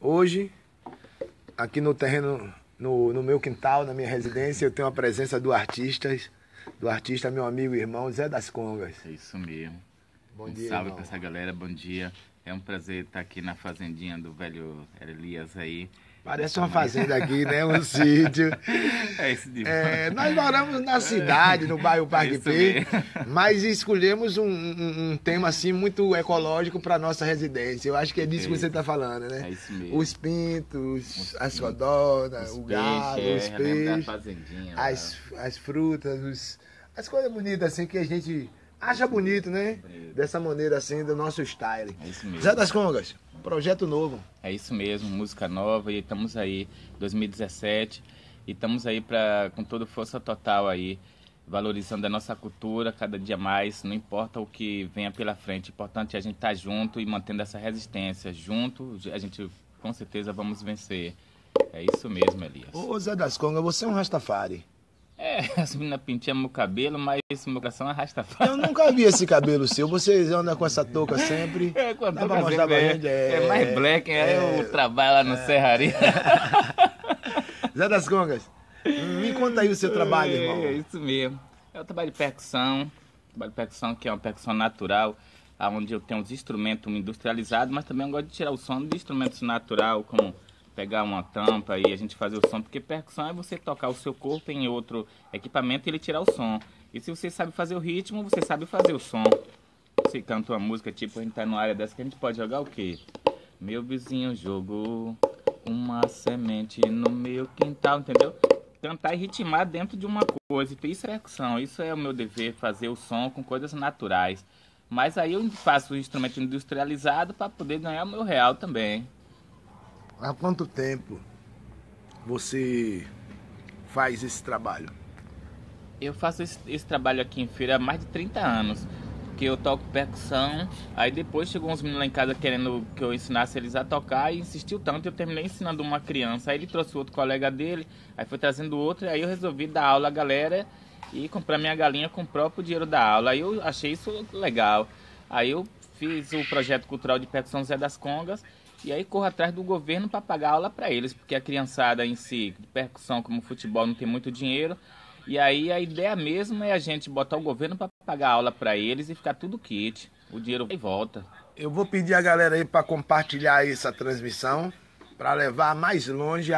Hoje, aqui no terreno, no meu quintal, na minha residência, eu tenho a presença do artista, meu amigo e irmão Zé das Congas. É isso mesmo. Bom dia, salve irmão. pra essa galera, bom dia. É um prazer estar aqui na fazendinha do velho Elias aí. Parece uma fazenda aqui, né? Um sítio. É isso de Nós moramos na cidade, no bairro Parque P, mas escolhemos um tema assim muito ecológico para nossa residência. Eu acho que é disso que você está falando, né? É isso mesmo. Os pintos, as codornas, o gado, os peixes, as frutas, as coisas bonitas assim que a gente acha bonito, né? Dessa maneira assim, do nosso style. É isso mesmo. Zé das Congas, projeto novo. É isso mesmo, música nova, e estamos aí, 2017, e estamos aí com toda força total aí, valorizando a nossa cultura cada dia mais, não importa o que venha pela frente, o importante é a gente estar junto e mantendo essa resistência. Junto, a gente com certeza vamos vencer. É isso mesmo, Elias. Ô Zé das Congas, você é um Rastafari. As meninas pintam meu cabelo, mas meu coração é Rastafari. Eu nunca vi esse cabelo seu. Você anda com essa touca sempre. Com a Dá pra mostrar pra gente? É mais black, eu trabalho lá no Serraria. Zé das Congas, me conta aí o seu trabalho, irmão. É isso mesmo. Eu trabalho de percussão. Que é uma percussão natural, onde eu tenho os instrumentos industrializados, mas também eu gosto de tirar o som de instrumentos natural, como pegar uma tampa e a gente fazer o som, porque percussão é você tocar o seu corpo em outro equipamento e ele tirar o som. E se você sabe fazer o ritmo, você sabe fazer o som. Você canta uma música, tipo, a gente tá numa área dessa que a gente pode jogar o quê? Meu vizinho jogou uma semente no meu quintal, entendeu? Cantar e ritmar dentro de uma coisa. Isso é percussão, isso é o meu dever, fazer o som com coisas naturais. Mas aí eu faço o instrumento industrializado para poder ganhar o meu real também. Há quanto tempo você faz esse trabalho? Eu faço esse trabalho aqui em Feira há mais de 30 anos. Que eu toco percussão, aí depois chegou uns meninos lá em casa querendo que eu ensinasse eles a tocar e insistiu tanto, eu terminei ensinando uma criança, aí ele trouxe outro colega dele, aí foi trazendo outro, aí eu resolvi dar aula à galera e comprar minha galinha com o próprio dinheiro da aula, aí eu achei isso legal, aí eu fiz o projeto cultural de percussão Zé das Congas e aí corro atrás do governo para pagar aula para eles, porque a criançada em si, de percussão como futebol, não tem muito dinheiro. E aí a ideia mesmo é a gente botar o governo para pagar aula para eles e ficar tudo kit. O dinheiro vai e volta. Eu vou pedir a galera aí para compartilhar essa transmissão, para levar mais longe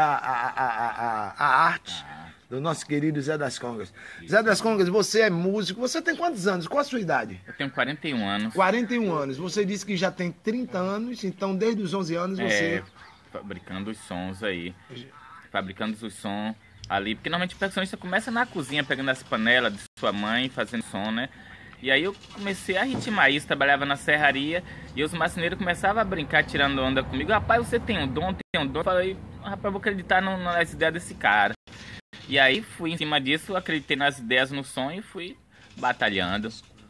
a arte do nosso querido Zé das Congas. Zé das Congas, você é músico, você tem quantos anos? Qual a sua idade? Eu tenho 41 anos. 41 anos. Você disse que já tem 30 anos, então desde os 11 anos você... Fabricando os sons aí. Fabricando os sons ali, porque normalmente o percussionista começa na cozinha, pegando as panelas de sua mãe, fazendo som, né? E aí eu comecei a ritmar isso, trabalhava na serraria, e os marceneiros começavam a brincar, tirando onda comigo. Rapaz, você tem um dom, Eu falei, rapaz, vou acreditar nas ideias desse cara. E aí fui em cima disso, acreditei nas ideias no som e fui batalhando.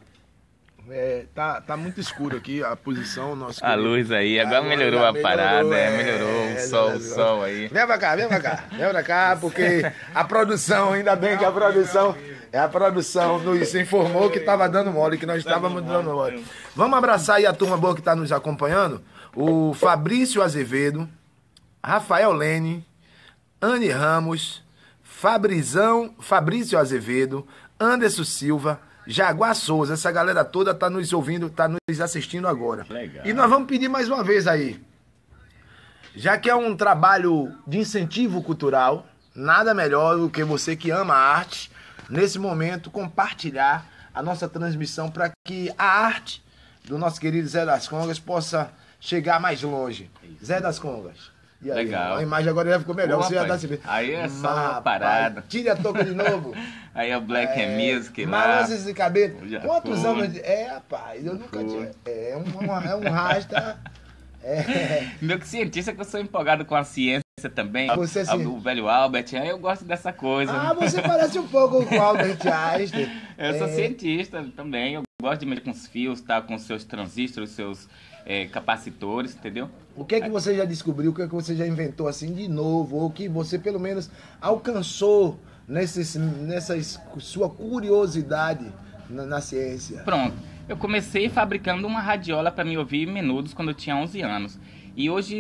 Tá muito escuro aqui a posição, nosso a querido. Luz aí, agora melhorou a parada, melhorou o sol aí. Vem pra cá, porque a produção, ainda bem que a produção nos informou que estava dando mole, que nós estávamos dando mole. Vamos abraçar aí a turma boa que está nos acompanhando, o Fabrício Azevedo, Rafael Lene, Anne Ramos, Fabrício Azevedo, Anderson Silva, Jaguar Souza, essa galera toda tá nos ouvindo, tá nos assistindo agora. Legal. E nós vamos pedir mais uma vez aí, já que é um trabalho de incentivo cultural, nada melhor do que você que ama a arte, nesse momento, compartilhar a nossa transmissão para que a arte do nosso querido Zé das Congas possa chegar mais longe. Zé das Congas. E aí, legal. A imagem agora já ficou melhor. Você já dá se ver. Aí é só uma parada. Tire a touca de novo. Aí é o Black Music lá. Balança esse cabelo. Quantos anos? Rapaz, eu nunca tinha. É um rasta. Meu que cientista que eu sou empolgado com a ciência também. Você, o velho Albert, aí eu gosto dessa coisa. Você parece um pouco com o Albert Einstein. Eu sou cientista também. Eu gosto de mexer com os fios, tá? Com os seus transistores, os seus capacitores, entendeu? O que é que você já descobriu, o que é que você já inventou assim de novo, ou que você pelo menos alcançou nessa sua curiosidade na ciência? Pronto, eu comecei fabricando uma radiola para me ouvir em Menudos quando eu tinha 11 anos. E hoje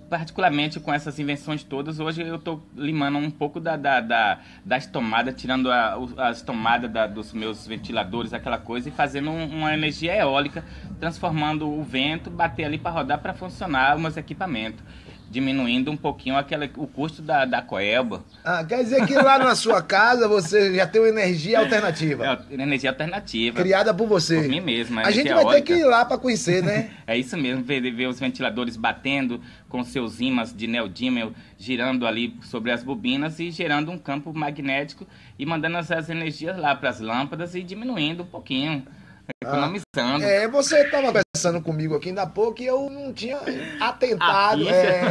particularmente com essas invenções todas, hoje eu estou limando um pouco das tomadas, tirando as tomadas dos meus ventiladores, aquela coisa, e fazendo uma energia eólica, transformando o vento, bater ali para rodar, para funcionar os meus equipamentos, diminuindo um pouquinho o custo da coelba. Ah, quer dizer que lá na sua casa você já tem uma energia alternativa. É energia alternativa. Criada por você. Por mim mesmo. A gente vai ter que ir lá para conhecer, né? É isso mesmo, ver os ventiladores batendo com seus ímãs de neodímel, girando ali sobre as bobinas e gerando um campo magnético e mandando as energias lá para as lâmpadas e diminuindo um pouquinho. Economizando. Você estava conversando comigo aqui ainda há pouco e eu não tinha atentado.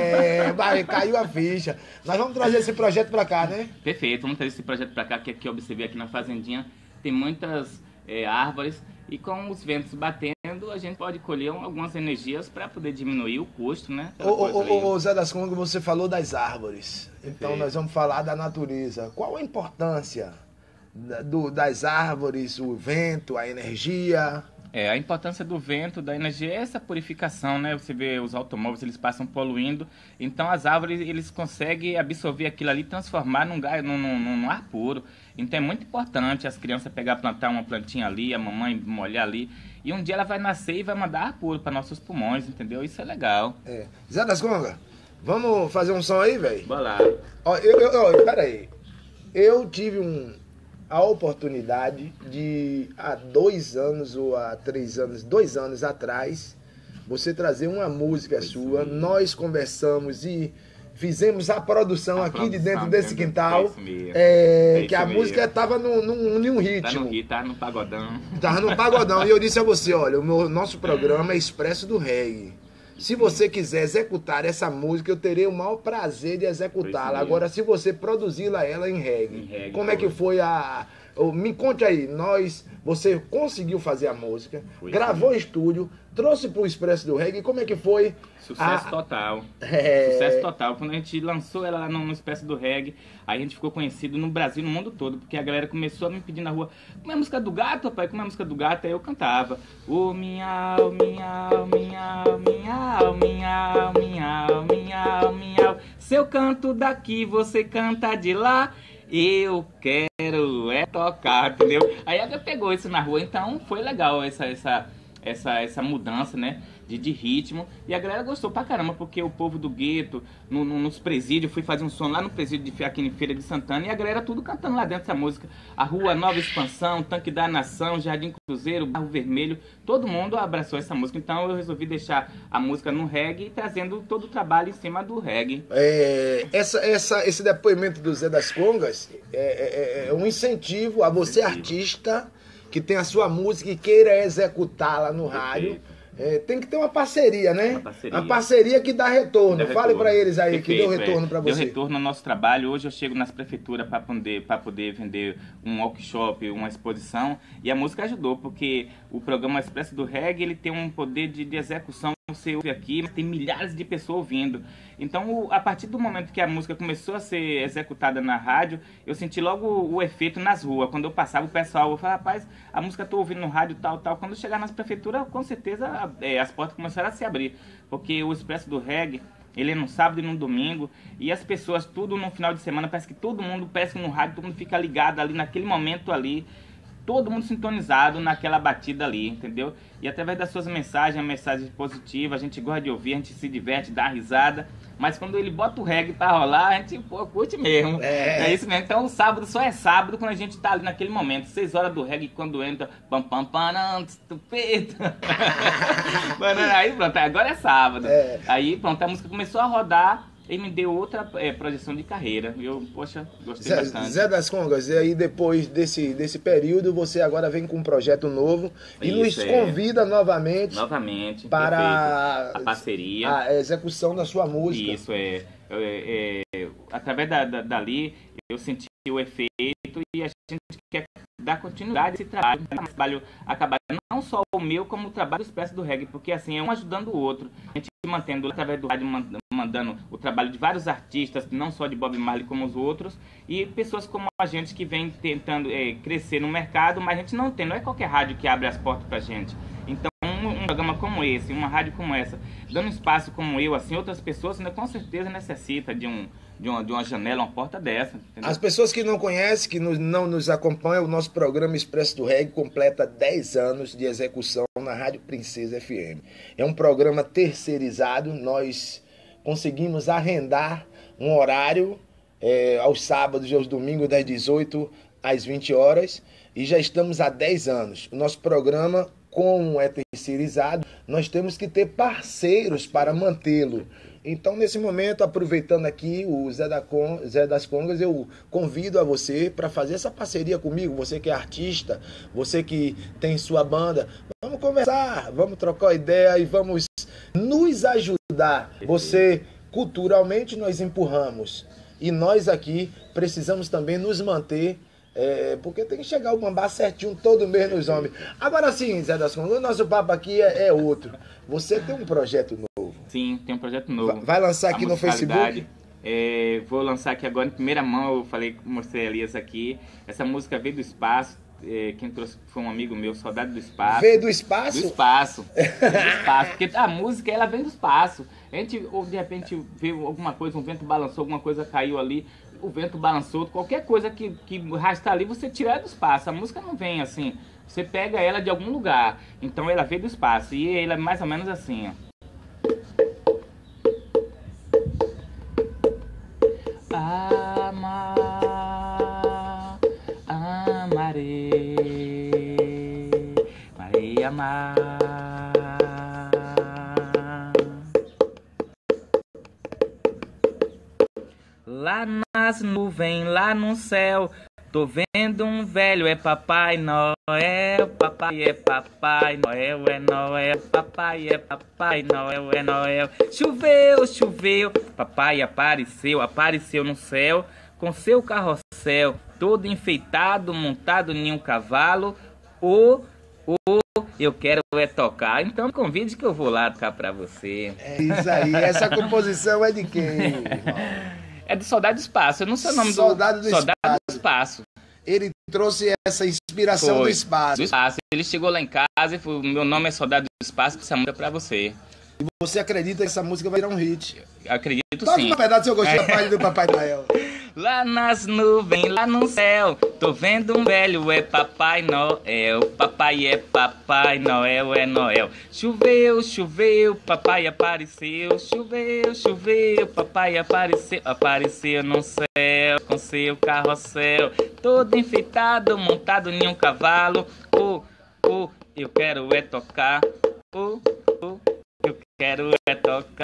Caiu a ficha. Nós vamos trazer esse projeto para cá, né? Perfeito, vamos trazer esse projeto para cá, que eu observei aqui na fazendinha. Tem muitas árvores e com os ventos batendo, a gente pode colher algumas energias para poder diminuir o custo, né? Ô Zé das Congas, você falou das árvores. Então Perfeito. nós vamos falar da natureza. Qual a importância das árvores, o vento, a energia? A importância do vento, da energia, é essa purificação, né? Você vê os automóveis, eles passam poluindo, então as árvores, eles conseguem absorver aquilo ali e transformar num ar puro. Então é muito importante as crianças plantar uma plantinha ali, a mamãe molhar ali, e um dia ela vai nascer e vai mandar ar puro para nossos pulmões, entendeu? Isso é legal. Zé das Congas, vamos fazer um som aí, velho? Bora lá. Peraí, eu tive a oportunidade de, há 2 anos ou há 3 anos, 2 anos atrás, você trazer uma música sua. Nós conversamos e fizemos a produção aqui de dentro desse quintal. Que a música estava num ritmo. Tava no pagodão. Tava no pagodão. E eu disse a você, olha, nosso programa é Expresso do Reggae. Se você quiser executar essa música, eu terei o maior prazer de executá-la. Agora, se você produzi-la em reggae, como é que foi me conte aí, você conseguiu fazer a música, gravou em estúdio, trouxe pro Expresso do Reggae, como é que foi? Sucesso total. Sucesso total. Quando a gente lançou ela lá no Expresso do Reggae, aí a gente ficou conhecido no Brasil, no mundo todo, porque a galera começou a me pedir na rua: como é a música do gato, rapaz? Como é a música do gato? Aí eu cantava: o miau, miau, miau, miau, miau, miau, miau, miau. Se eu canto daqui, você canta de lá. Eu quero tocar, entendeu? Aí ela pegou isso na rua, então foi legal essa mudança, né, de ritmo, e a galera gostou pra caramba, porque o povo do gueto, nos presídios, fui fazer um som lá no presídio aqui em Feira de Santana, e a galera tudo cantando lá dentro dessa música. A Rua Nova Expansão, Tanque da Nação, Jardim Cruzeiro, Barro Vermelho, todo mundo abraçou essa música, então eu resolvi deixar a música no reggae, trazendo todo o trabalho em cima do reggae. Esse depoimento do Zé das Congas é um incentivo a você, artista, que tem a sua música e queira executá-la no rádio. Tem que ter uma parceria, né? Uma parceria que dá retorno. Fale para eles aí. Perfeito, que deu retorno para você. Deu retorno no nosso trabalho. Hoje eu chego nas prefeituras para poder vender um workshop, uma exposição, e a música ajudou, porque o programa Expresso do Reggae, ele tem um poder de execução. Você ouve aqui, mas tem milhares de pessoas ouvindo. Então, a partir do momento que a música começou a ser executada na rádio, eu senti logo o efeito nas ruas. Quando eu passava, o pessoal falava: rapaz, a música eu tô ouvindo no rádio, tal, tal. Quando eu chegar nas prefeituras, com certeza as portas começaram a se abrir. Porque o Expresso do Reggae, ele é no sábado e no domingo, e as pessoas, tudo no final de semana, parece que todo mundo, no rádio, todo mundo fica ligado ali, naquele momento ali, todo mundo sintonizado naquela batida ali, entendeu? E através das suas mensagens, a mensagem positiva, a gente gosta de ouvir, a gente se diverte, dá risada, mas quando ele bota o reggae pra rolar, a gente, curte mesmo. É isso mesmo. Então o sábado só é sábado quando a gente tá ali naquele momento, 6 horas do reggae, quando entra pam pam pam, estupendo. Aí pronto, agora é sábado. Aí pronto, a música começou a rodar e me deu outra projeção de carreira. Eu, poxa, gostei bastante. Zé das Congas, e aí depois desse período, você agora vem com um projeto novo e nos convida novamente para a parceria, a execução da sua música. Isso, através dali, eu senti o efeito e a gente quer dar continuidade a esse trabalho. O trabalho acabar não só o meu, como o trabalho do Expresso do Reggae, porque assim é um ajudando o outro. A gente mantendo através do rádio, mandando o trabalho de vários artistas, não só de Bob Marley como os outros, e pessoas como a gente que vem tentando crescer no mercado, mas a gente não é qualquer rádio que abre as portas pra gente. Então um programa como esse, uma rádio como essa, dando espaço como eu, assim, outras pessoas, né, com certeza necessita de uma janela, uma porta dessa. Entendeu? As pessoas que não conhecem, que não nos acompanham, o nosso programa Expresso do Reggae completa 10 anos de execução na Rádio Princesa FM. É um programa terceirizado, nós conseguimos arrendar um horário aos sábados e aos domingos das 18 às 20 horas e já estamos há 10 anos. O nosso programa, como é terceirizado, nós temos que ter parceiros para mantê-lo. Então, nesse momento, aproveitando aqui o Zé das Congas, eu convido a você para fazer essa parceria comigo, você que é artista, você que tem sua banda, vamos conversar, vamos trocar ideia e vamos nos ajudar. Você, culturalmente, nós empurramos. E nós aqui precisamos também nos manter, porque tem que chegar o bambá certinho todo mês nos homens. Agora sim, Zé das Congas, o nosso papo aqui é outro. Você tem um projeto novo. Sim, tem um projeto novo. Vai lançar aqui no Facebook? Vou lançar aqui agora em primeira mão, mostrei a Elias aqui. Essa música veio do espaço. Quem trouxe foi um amigo meu, Soldado do Espaço. Veio do espaço? Do espaço. Veio do espaço. Porque a música, ela vem do espaço. A gente, ou de repente, veio alguma coisa, um vento balançou, alguma coisa caiu ali, o vento balançou, qualquer coisa que rasta ali, você tira do espaço. A música não vem assim. Você pega ela de algum lugar. Então ela veio do espaço. E ela é mais ou menos assim, ó. Amarei, Maria amar. Lá nas nuvens, lá no céu, tô vendo um velho, é Papai Noel, papai é Papai Noel, é Noel, papai é Papai Noel, é Noel. Choveu, choveu, papai apareceu no céu, com seu carrossel, todo enfeitado, montado em um cavalo. Eu quero tocar. Então convide que eu vou lá tocar pra você. É isso aí, essa composição é de quem, irmão? É do Soldado do Espaço, eu não sei o nome Soldado do Soldado do Espaço. Ele trouxe essa inspiração do espaço. Do espaço. Ele chegou lá em casa e falou: meu nome é Soldado do Espaço, essa música é pra você. E você acredita que essa música vai virar um hit? Acredito Toca sim. Toca um pedaço do seu gostinho da página do Papai Noel. Lá nas nuvens, lá no céu, tô vendo um velho, é Papai Noel. Papai é Papai Noel, é Noel. Choveu, choveu, papai apareceu. Choveu, choveu, papai apareceu. Apareceu no céu, com seu carrossel, todo enfeitado, montado em um cavalo. Eu quero tocar. Eu quero tocar.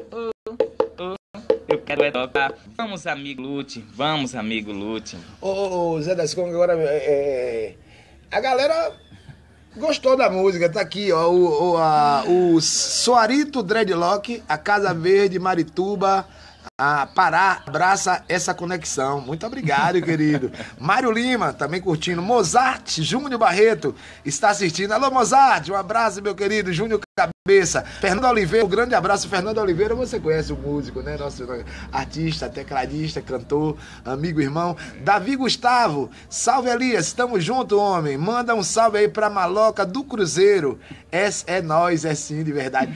Eu quero tocar. Vamos, amigo Lute. Vamos, amigo Lute. Ô, Zé das Congas, agora a galera gostou da música. Tá aqui, ó, o Soarito Dreadlock, a Casa Verde, Marituba, a Pará, abraça essa conexão. Muito obrigado, querido. Mário Lima, também curtindo. Mozart, Júnior Barreto, está assistindo. Alô, Mozart, um abraço, meu querido. Júnior Cabeça. Fernando Oliveira, um grande abraço. Fernando Oliveira, você conhece o músico, né? Nosso artista, tecladista, cantor, amigo, irmão. Davi Gustavo, salve, Elias, estamos juntos, homem. Manda um salve aí pra Maloca do Cruzeiro. É nós, é sim, de verdade.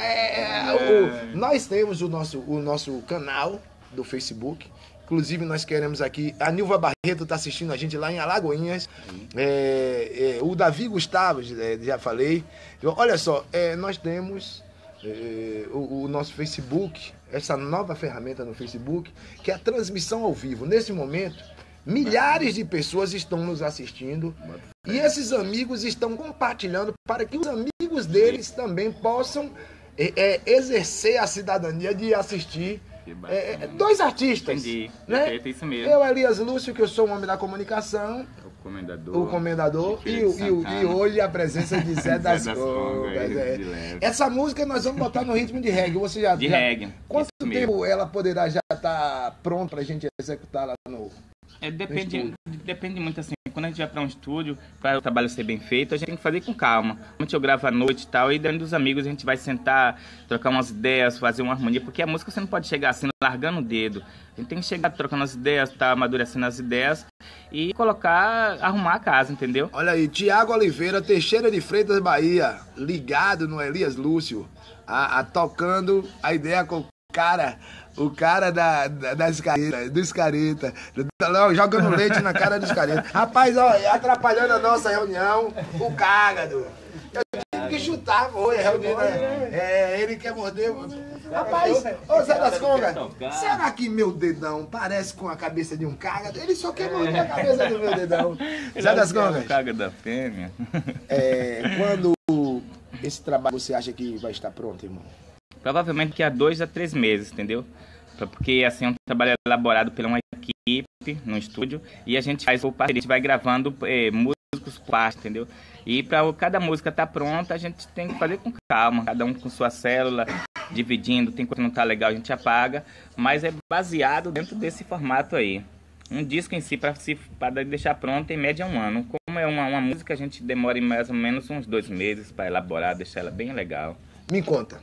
Nós temos o nosso canal do Facebook. Inclusive, nós queremos aqui... A Nilva Barreto está assistindo a gente lá em Alagoinhas. O Davi Gustavo, já falei. Olha só, nós temos o nosso Facebook, essa nova ferramenta no Facebook, que é a transmissão ao vivo. Nesse momento, milhares de pessoas estão nos assistindo. E esses amigos estão compartilhando para que os amigos deles também possam exercer a cidadania de assistir dois artistas. Entendi. Né? Isso mesmo. Eu, Elias Lúcio, que eu sou um homem da comunicação. O comendador e hoje a presença de Zé das Congas. Essa música nós vamos botar no ritmo de reggae. Você reggae. Quanto tempo ela poderá já estar pronta pra gente executar lá no Depende muito assim. Quando a gente vai para um estúdio, para o trabalho ser bem feito, a gente tem que fazer com calma. Normalmente eu gravo à noite e tal, e dentro dos amigos a gente vai sentar, trocar umas ideias, fazer uma harmonia, porque a música você não pode chegar assim, largando o dedo. A gente tem que chegar trocando as ideias, tá amadurecendo as ideias e arrumar a casa, entendeu? Olha aí, Tiago Oliveira, Teixeira de Freitas, Bahia, ligado no Elias Lúcio, tocando a ideia com o cara das caretas, dos caretas, jogando leite na cara dos caretas. Rapaz, ó, atrapalhando a nossa reunião, o cágado. Eu tive que chutar, foi, a reunião. Ele quer morder. Rapaz, ô Zé das Congas, será que meu dedão parece com a cabeça de um cágado? Ele só quer morder a cabeça do meu dedão. Zé das Congas. O cágado da fêmea. Quando esse trabalho você acha que vai estar pronto, irmão? Provavelmente daqui a 2 a 3 meses, entendeu? Porque assim é um trabalho elaborado por uma equipe no estúdio e a gente faz o parceria, a gente vai gravando músicos por parte, entendeu? E para cada música estar pronta, a gente tem que fazer com calma, cada um com sua célula, dividindo, tem coisa que não tá legal, a gente apaga, mas é baseado dentro desse formato aí. Um disco em si, para deixar pronto, em média 1 ano. Como é uma música, a gente demora mais ou menos uns 2 meses para elaborar, deixar ela bem legal. Me conta.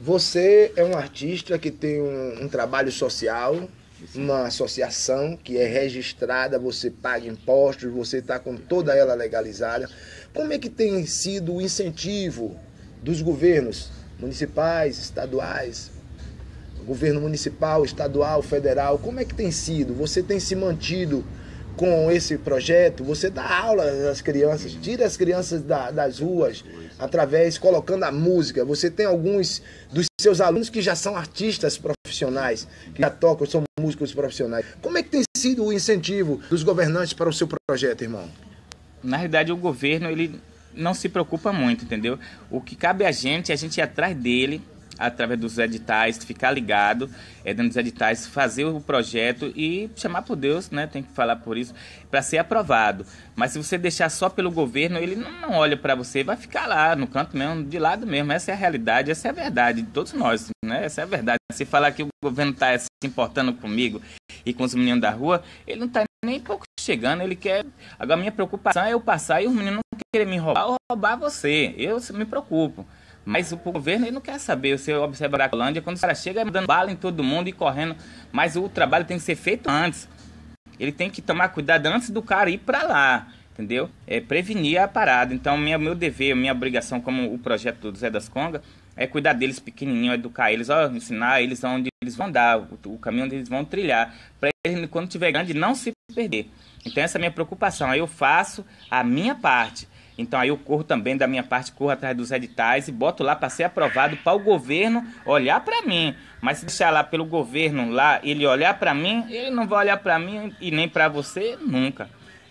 Você é um artista que tem um trabalho social, uma associação que é registrada, você paga impostos, você está com toda ela legalizada. Como é que tem sido o incentivo dos governos municipais, estaduais, governo municipal, estadual, federal? Como é que tem sido? Você tem se mantido com esse projeto? Você dá aula às crianças, tira as crianças das ruas, colocando a música. Você tem alguns dos seus alunos que já são artistas profissionais, que já tocam, são músicos profissionais. Como é que tem sido o incentivo dos governantes para o seu projeto, irmão? Na realidade, o governo, ele não se preocupa muito, entendeu? O que cabe a gente ir atrás dele, através dos editais, ficar ligado dentro dos editais, fazer o projeto e chamar por Deus, né? Tem que falar por isso, para ser aprovado. Mas se você deixar só pelo governo, ele não olha para você, vai ficar lá no canto mesmo, de lado mesmo. Essa é a realidade, essa é a verdade de todos nós, né? Essa é a verdade. Se falar que o governo está se importando comigo e com os meninos da rua, ele não está nem pouco chegando, ele quer... Agora, minha preocupação é eu passar e os meninos não querem me roubar ou roubar você. Eu me preocupo. Mas o governo ele não quer saber. Você observa a Cracolândia, quando o cara chega dando bala em todo mundo e correndo. Mas o trabalho tem que ser feito antes. Ele tem que tomar cuidado antes do cara ir para lá, entendeu? Prevenir a parada. Então, meu dever, minha obrigação como o projeto do Zé das Congas é cuidar deles pequenininho, educar eles, ensinar eles onde eles vão andar, o caminho onde eles vão trilhar, para eles, quando tiver grande, não se perder. Então, essa é a minha preocupação. Aí eu faço a minha parte. Então aí eu corro também da minha parte, corro atrás dos editais e boto lá para ser aprovado, para o governo olhar para mim. Mas se deixar lá pelo governo, lá ele olhar para mim, ele não vai olhar para mim e nem para você nunca.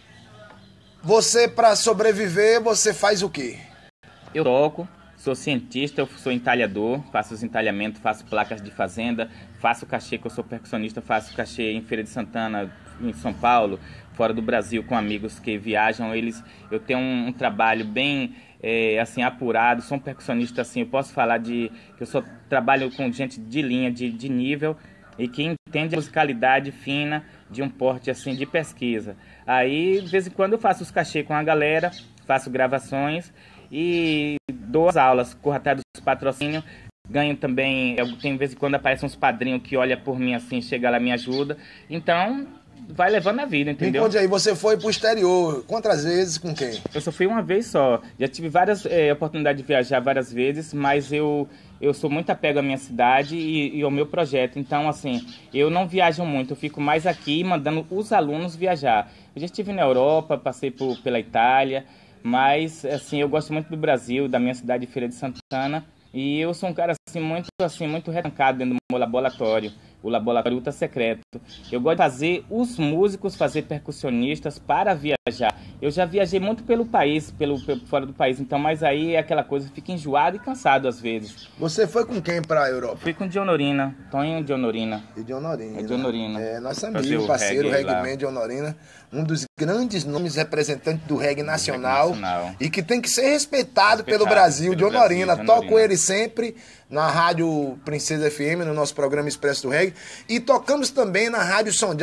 Você, para sobreviver, você faz o quê? Eu toco, sou cientista, eu sou entalhador, faço os entalhamentos, faço placas de fazenda, faço cachê, que eu sou percussionista, faço cachê em Feira de Santana, em São Paulo, fora do Brasil, com amigos que viajam. Eu tenho um trabalho bem assim, apurado, sou um percussionista, assim, eu posso falar que eu trabalho com gente de linha, de nível, e que entende a musicalidade fina de um porte assim de pesquisa. Aí, de vez em quando, eu faço os cachê com a galera, faço gravações e dou as aulas, corro atrás dos patrocínios, ganho também, tem de vez em quando aparecem uns padrinhos que olham por mim assim, chega lá, me ajuda. Então, vai levando a vida, entendeu? Me conte aí, você foi pro exterior, quantas vezes, com quem? Eu só fui uma vez só. Já tive várias oportunidades de viajar várias vezes, mas eu sou muito apego à minha cidade e ao meu projeto. Então, assim, eu não viajo muito, eu fico mais aqui mandando os alunos viajar. Eu já estive na Europa, passei pela Itália, mas, assim, eu gosto muito do Brasil, da minha cidade, Feira de Santana, e eu sou um cara, muito retancado dentro do meu laboratório. O laboratório ultra secreto. Eu gosto de fazer os músicos, fazer percussionistas para viajar. Eu já viajei muito pelo país, fora do país, então, mas aí é aquela coisa, fica enjoado e cansado às vezes. Você foi com quem para a Europa? Fui com o Dionorina, Tonho Dionorina. E Dionorina. É Dionorina. É, nosso amigo, parceiro, Reggae Dionorina, um dos grandes nomes representantes do reggae nacional, e que tem que ser respeitado pelo Brasil. Dionorina, toco ele sempre na Rádio Princesa FM, no nosso programa Expresso do Reggae, e tocamos também na Rádio Sonjá.com,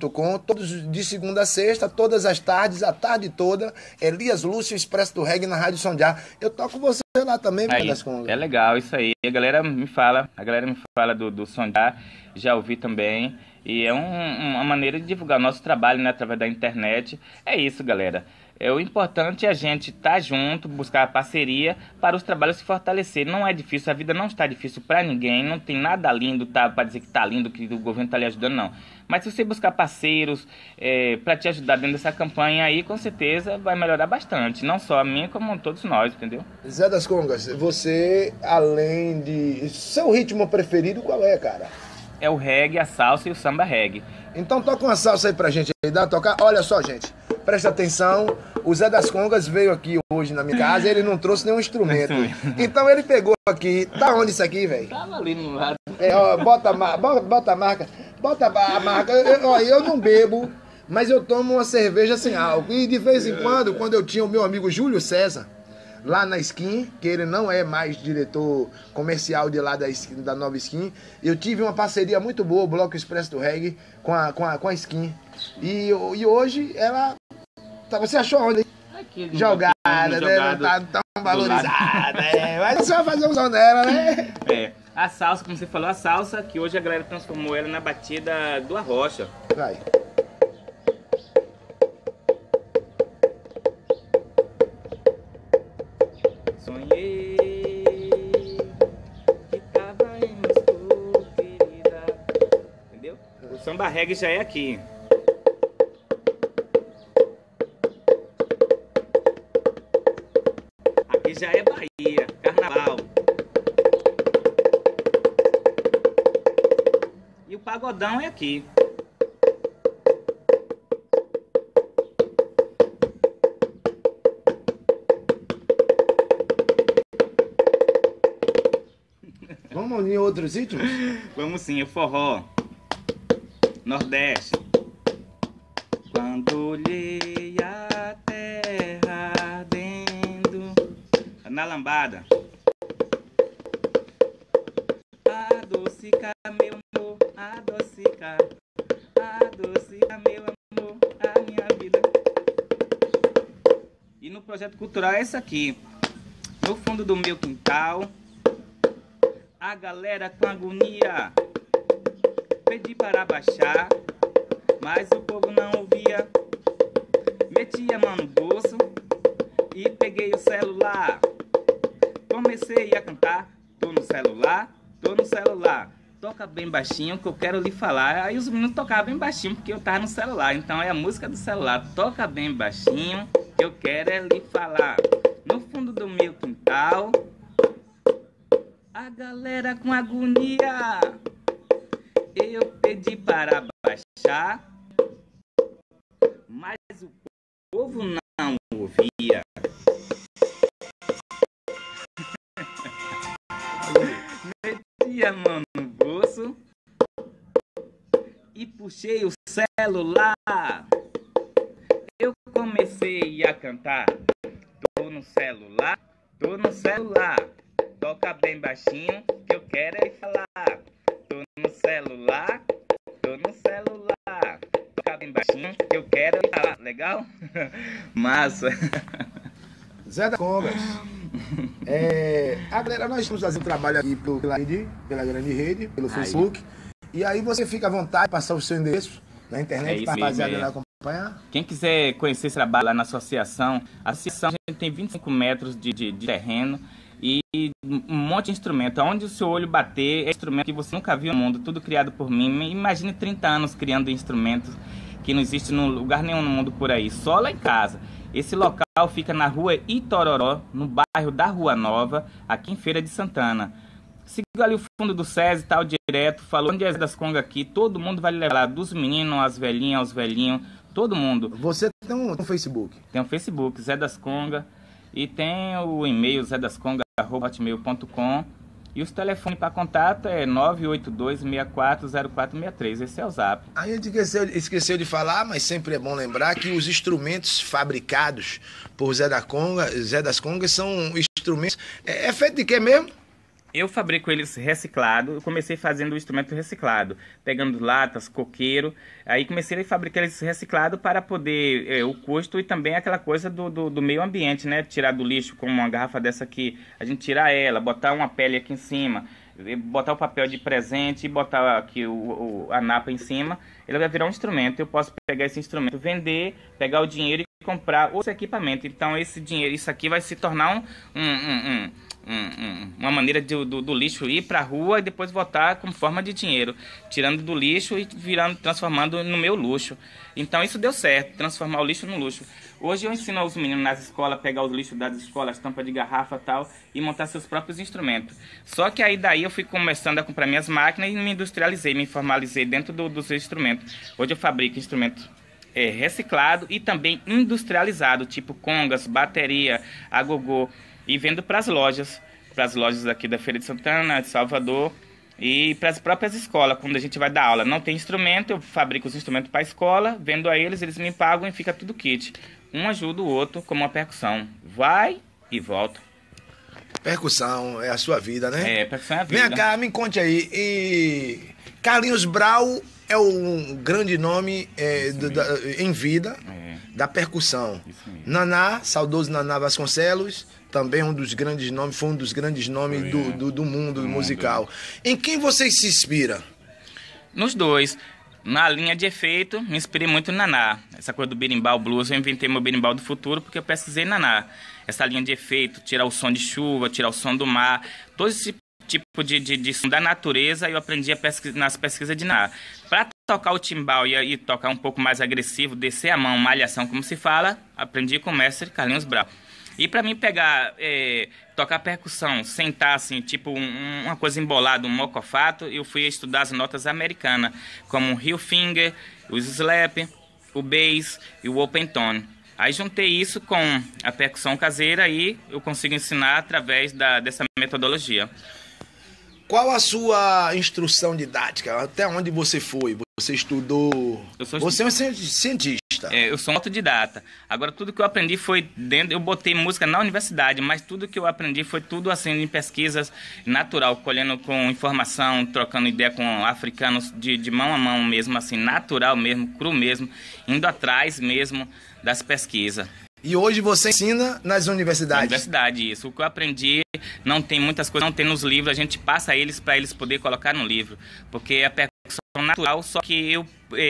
gmail.com, todos de segunda a sexta, todas as tardes, a tarde toda, Elias Lúcio, Expresso do Reggae na Rádio Som de Ar. Eu toco você lá também, Aí, das Congas. é legal isso aí. A galera me fala do Som de Ar, já ouvi também. E é uma maneira de divulgar o nosso trabalho, né, através da internet. É isso, galera. O importante é a gente estar junto, buscar parceria para os trabalhos se fortalecer. Não é difícil, a vida não está difícil para ninguém, não tem nada lindo para dizer que está lindo, que o governo está lhe ajudando, não. Mas se você buscar parceiros para te ajudar dentro dessa campanha aí, com certeza vai melhorar bastante. Não só a mim, como todos nós, entendeu? Zé das Congas, você, além de... Seu ritmo preferido qual é, cara? É o reggae, a salsa e o samba reggae. Então toca uma salsa aí pra gente aí, dá tocar. Olha só, gente, presta atenção. O Zé das Congas veio aqui hoje na minha casa e ele não trouxe nenhum instrumento. Então ele pegou aqui. Tá onde isso aqui, velho? Tava ali no lado. Bota a marca. Bota a marca. Eu não bebo, mas eu tomo uma cerveja sem álcool. E de vez em quando eu tinha o meu amigo Júlio César, lá na Skin, que ele não é mais diretor comercial de lá da Nova Skin, eu tive uma parceria muito boa, o Bloco Expresso do Reggae, com a Skin. E hoje ela... Você achou onde? Aqui, Jogada, né? Não tá tão valorizada. Mas você vai fazer um som dela, né? A salsa, como você falou, a salsa, que hoje a galera transformou ela na batida do arrocha. Vai. Sonhei que tava em Moscou, querida. Entendeu? O samba reggae já é aqui. Aqui já é Bahia, carnaval. E o pagodão é aqui. Vamos em outros ritmos? Vamos sim, o forró. Nordeste. Quando olhei a terra ardendo. Na lambada. Adocica, meu amor, adocica. Adocica, meu amor, a minha vida. E no projeto cultural é esse aqui. No fundo do meu quintal, a galera com agonia pedi para baixar, mas o povo não ouvia. Meti a mão no bolso e peguei o celular. Comecei a cantar, tô no celular, toca bem baixinho que eu quero lhe falar. Aí os meninos tocavam bem baixinho porque eu tava no celular. Então é a música do celular, toca bem baixinho que eu quero é lhe falar. No fundo do meu quintal, a galera com agonia, eu pedi para baixar, mas o povo não ouvia. Meti a mão no bolso e puxei o celular. Eu comecei a cantar. Tô no celular, toca bem baixinho que eu quero é falar. Tô no celular, toca bem baixinho que eu quero é falar. Legal? Massa. Zé das Congas. Galera, nós estamos fazendo trabalho aqui pela grande rede, pelo Facebook. E aí você fica à vontade de passar o seu endereço na internet para a rapaziada lá acompanhar. Quem quiser conhecer esse trabalho lá na associação, a gente tem 25 metros de terreno e um monte de instrumento. Onde o seu olho bater é instrumento que você nunca viu no mundo, tudo criado por mim. Imagine 30 anos criando instrumentos que não existe em lugar nenhum no mundo por aí, só lá em casa. Esse local fica na rua Itororó, no bairro da Rua Nova, aqui em Feira de Santana. Siga ali o fundo do SESI, tal, direto, falou onde é Zé das Congas aqui, todo mundo vai levar lá, dos meninos, as velhinhas, os velhinhos, todo mundo. Você tem um Facebook? Tem um Facebook, Zé das Congas, e tem o e-mail zedascongas@hotmail.com. E os telefones para contato é 982-640463. Esse é o zap. A gente esqueceu de falar, mas sempre é bom lembrar que os instrumentos fabricados por Zé das Congas são instrumentos... É feito de quê mesmo? Eu fabrico eles reciclado. Eu comecei fazendo o instrumento reciclado, pegando latas, coqueiro. Aí comecei a fabricar eles reciclado para poder o custo e também aquela coisa do meio ambiente, né? Tirar do lixo, como uma garrafa dessa aqui, a gente tirar ela, botar uma pele aqui em cima, botar o papel de presente e botar aqui a napa em cima. Ele vai virar um instrumento. Eu posso pegar esse instrumento, vender, pegar o dinheiro e comprar outro equipamento. Então esse dinheiro, isso aqui vai se tornar uma maneira do lixo ir para a rua e depois voltar como forma de dinheiro, tirando do lixo e transformando no meu luxo. Então isso deu certo, transformar o lixo no luxo. Hoje eu ensino aos meninos nas escolas a pegar os lixos das escolas, tampa de garrafa e tal, e montar seus próprios instrumentos. Só que aí daí eu fui começando a comprar minhas máquinas e me industrializei, me formalizei dentro dos instrumentos. Hoje eu fabrico instrumentos reciclado e também industrializado, tipo congas, bateria, agogô, e vendo para as lojas aqui da Feira de Santana, de Salvador, e para as próprias escolas, quando a gente vai dar aula. Não tem instrumento, eu fabrico os instrumentos para a escola, vendo a eles, eles me pagam e fica tudo kit. Um ajuda o outro, como uma percussão. Vai e volta. Percussão é a sua vida, né? Percussão é a vida. Vem cá, me conte aí. E Carlinhos Brau é um grande nome em vida da percussão. Naná, saudoso Naná Vasconcelos, também um dos grandes nomes, foi um dos grandes nomes do mundo musical. Em quem você se inspira? Nos dois. Na linha de efeito, me inspirei muito no Naná. Essa coisa do berimbau blues, eu inventei meu berimbau do futuro porque eu pesquisei Naná. Essa linha de efeito, tirar o som de chuva, tirar o som do mar, todo esse tipo de som da natureza eu aprendi nas pesquisas de Naná. Para tocar o timbal e tocar um pouco mais agressivo, descer a mão, malhação, como se fala, aprendi com o mestre Carlinhos Brau. E para mim pegar, tocar percussão, sentar assim, tipo uma coisa embolada, um mocofato, eu fui estudar as notas americanas, como o heel finger, o slap, o bass e o open tone. Aí juntei isso com a percussão caseira e eu consigo ensinar através dessa metodologia. Qual a sua instrução didática? Até onde você foi? Você estudou? Você é um cientista. Eu sou um autodidata. Agora, tudo que eu aprendi foi eu botei música na universidade, mas tudo que eu aprendi foi tudo assim em pesquisas natural, colhendo com informação, trocando ideia com africanos de mão a mão mesmo, assim, natural mesmo, cru mesmo, indo atrás mesmo das pesquisas. E hoje você ensina nas universidades? Na universidade, isso. O que eu aprendi, não tem muitas coisas, não tem nos livros, a gente passa eles para eles poderem colocar no livro. Porque a percussão natural, só que eu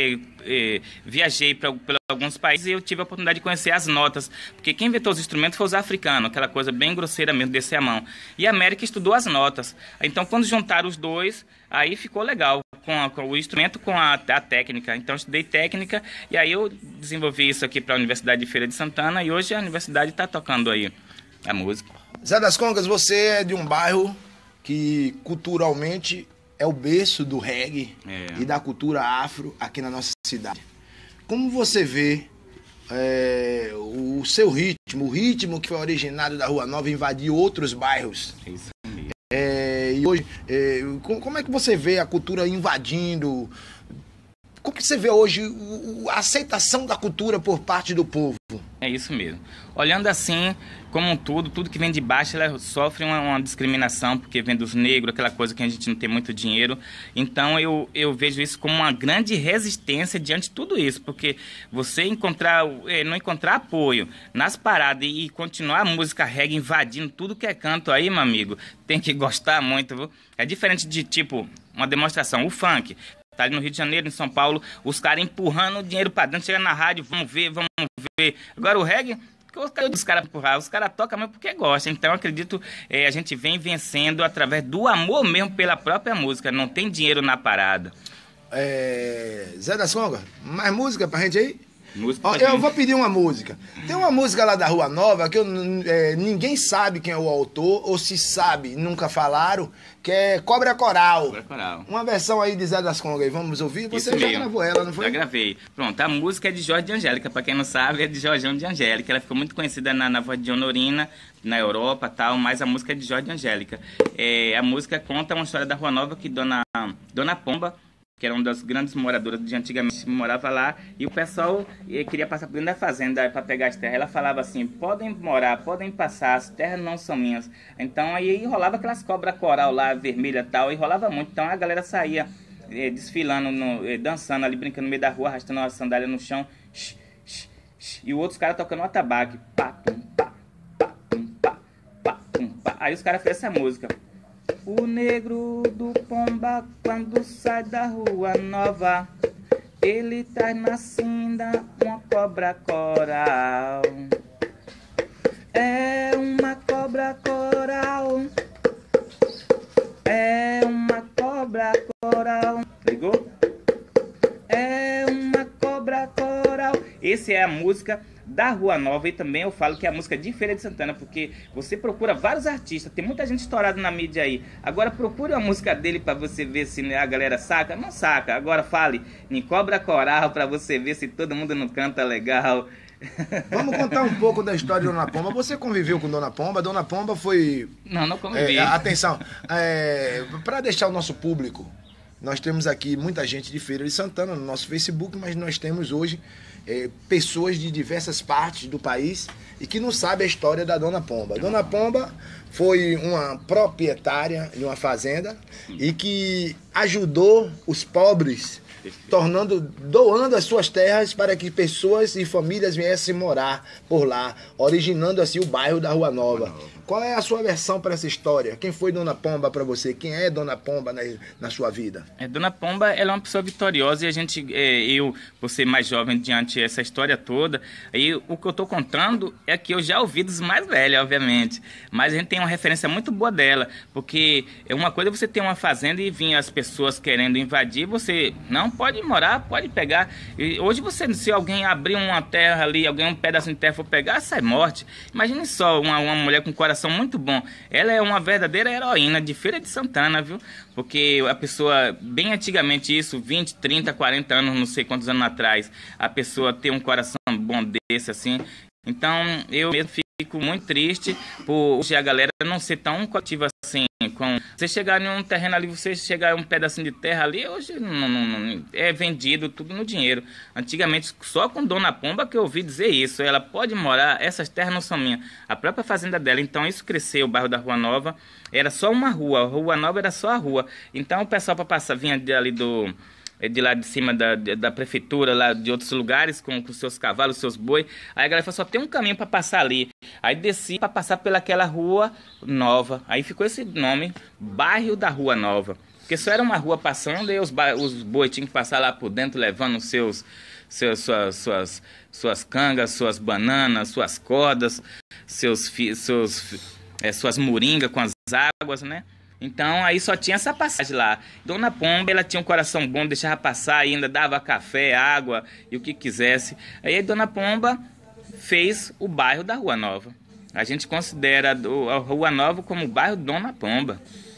viajei para alguns países e eu tive a oportunidade de conhecer as notas. Porque quem inventou os instrumentos foi os africanos, aquela coisa bem grosseira mesmo, descer a mão. E a América estudou as notas. Então, quando juntaram os dois, aí ficou legal. Com o instrumento, com a técnica. Então, eu estudei técnica e aí eu desenvolvi isso aqui para a Universidade de Feira de Santana e hoje a universidade está tocando aí a música. Zé das Congas, você é de um bairro que culturalmente é o berço do reggae e da cultura afro aqui na nossa cidade. Como você vê o seu ritmo, o ritmo que foi originado da Rua Nova invadir outros bairros? Isso. E hoje, como é que você vê a cultura invadindo? Como que você vê hoje a aceitação da cultura por parte do povo? É isso mesmo. Olhando assim, como um tudo que vem de baixo, ela sofre uma discriminação, porque vem dos negros, aquela coisa que a gente não tem muito dinheiro. Então eu vejo isso como uma grande resistência diante de tudo isso, porque você não encontrar apoio nas paradas e continuar a música reggae invadindo tudo que é canto aí, meu amigo, tem que gostar muito, viu? É diferente de, tipo, uma demonstração, o funk. Tá ali no Rio de Janeiro, em São Paulo, os caras empurrando o dinheiro pra dentro, chega na rádio, vamos ver. Agora o reggae, os caras empurrar, os caras tocam mesmo porque gostam. Então eu acredito, a gente vem vencendo através do amor mesmo pela própria música, não tem dinheiro na parada. Zé das Congas, mais música pra gente aí? Música eu vou pedir uma música. Tem uma música lá da Rua Nova que ninguém sabe quem é o autor, ou se sabe, nunca falaram, que é Cobra Coral. Cobra Coral. Uma versão aí de Zé das Congas, vamos ouvir? Você Isso já mesmo. gravou ela, não foi? Já gravei. Pronto, a música é de Jorge de Angélica, pra quem não sabe, é de Jorgeão de Angélica. Ela ficou muito conhecida na voz de Honorina, na Europa e tal, mas a música é de Jorge de Angélica. A música conta uma história da Rua Nova que Dona Pomba, que era uma das grandes moradoras de antigamente, morava lá, e o pessoal queria passar por dentro da fazenda para pegar as terras. Ela falava assim: podem morar, podem passar, as terras não são minhas. Então aí rolava aquelas cobras coral lá, vermelha e tal, e rolava muito. Então a galera saía desfilando, dançando ali, brincando no meio da rua, arrastando a sandália no chão, e outros caras tocando o atabaque. Pá, pum, pá, pá, pum, pá, pá, pum, pá. Aí os caras fez essa música. O negro do Pomba, quando sai da Rua Nova, ele traz na cinda uma cobra coral. É uma cobra coral. É uma cobra coral. Ligou? É uma cobra coral. Essa é a música da Rua Nova, e também eu falo que é a música de Feira de Santana, porque você procura vários artistas, tem muita gente estourada na mídia aí. Agora procure a música dele para você ver se a galera saca. Não saca. Agora fale em Cobra Coral para você ver se todo mundo não canta legal. Vamos contar um pouco da história de Dona Pomba. Você conviveu com Dona Pomba? Dona Pomba foi... Não convivi. Atenção, para deixar o nosso público, nós temos aqui muita gente de Feira de Santana no nosso Facebook, mas nós temos hoje pessoas de diversas partes do país e que não sabem a história da Dona Pomba. Dona Pomba foi uma proprietária de uma fazenda e que ajudou os pobres, doando as suas terras para que pessoas e famílias viessem morar por lá, originando assim o bairro da Rua Nova. Qual é a sua versão para essa história? Quem foi Dona Pomba para você? Quem é Dona Pomba na sua vida? Dona Pomba, ela é uma pessoa vitoriosa, e a gente, eu, por ser mais jovem diante dessa história toda, aí o que eu estou contando é que eu já ouvi dos mais velhos, obviamente, mas a gente tem uma referência muito boa dela, porque uma coisa é você ter uma fazenda e vir as pessoas querendo invadir, você não pode morar, pode pegar. E hoje se alguém abrir uma terra ali, um pedacinho de terra for pegar, sai morte. Imagine só uma mulher com coração muito bom. Ela é uma verdadeira heroína de Feira de Santana, viu? Porque a pessoa, bem antigamente isso, 20, 30, 40 anos, não sei quantos anos atrás, a pessoa ter um coração bom desse assim. Então eu mesmo fico muito triste por hoje a galera não ser tão coletiva assim. Você chegar em um terreno ali, você chegar em um pedacinho de terra ali, hoje não é vendido tudo no dinheiro. Antigamente, só com Dona Pomba que eu ouvi dizer isso. Ela pode morar, essas terras não são minhas. A própria fazenda dela. Então isso cresceu, o bairro da Rua Nova. Era só uma rua. A Rua Nova era só a rua. Então o pessoal para passar vinha ali de lá de cima da prefeitura, lá de outros lugares, com seus cavalos, seus boi. Aí a galera falou, só tem um caminho para passar ali. Aí desci para passar pelaquela Rua Nova. Aí ficou esse nome, Bairro da Rua Nova. Porque só era uma rua passando e os boi tinham que passar lá por dentro, levando suas cangas, suas bananas, suas cordas, suas moringas com as águas, né? Então aí só tinha essa passagem lá. Dona Pomba, ela tinha um coração bom, deixava passar, ainda dava café, água e o que quisesse. Aí Dona Pomba fez o bairro da Rua Nova. A gente considera a Rua Nova como o bairro Dona Pomba.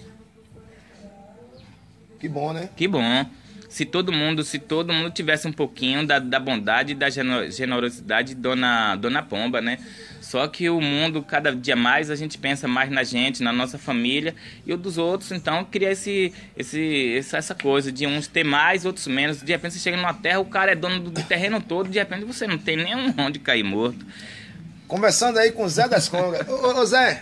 Que bom, né? Que bom. Se todo mundo tivesse um pouquinho da bondade e da generosidade de Dona Pomba, né? Só que o mundo, cada dia mais, a gente pensa mais na gente, na nossa família e o dos outros. Então, cria essa coisa de uns ter mais, outros menos. De repente, você chega numa terra, o cara é dono do terreno todo, de repente, você não tem nem onde cair morto. Conversando aí com o Zé das Congas. Ô Zé,